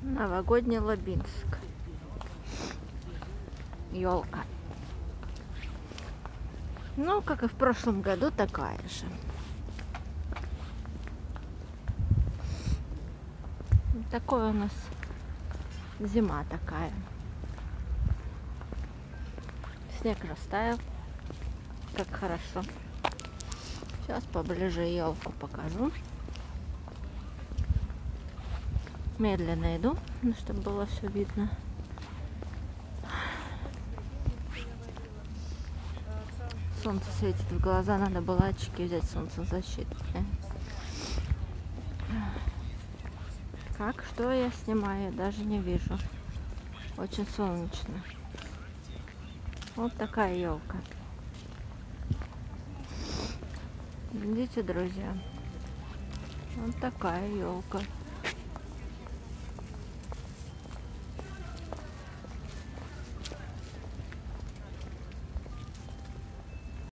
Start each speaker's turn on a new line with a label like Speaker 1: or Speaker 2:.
Speaker 1: Новогодний Лабинск. Елка. Ну, как и в прошлом году, такая же. Такой у нас зима такая. Снег растаял. Как хорошо. Сейчас поближе елку покажу. Медленно иду, чтобы было все видно. Солнце светит в глаза, надо было очки взять солнцезащитные. Как, что я снимаю, даже не вижу. Очень солнечно. Вот такая елка. Видите, друзья? Вот такая елка.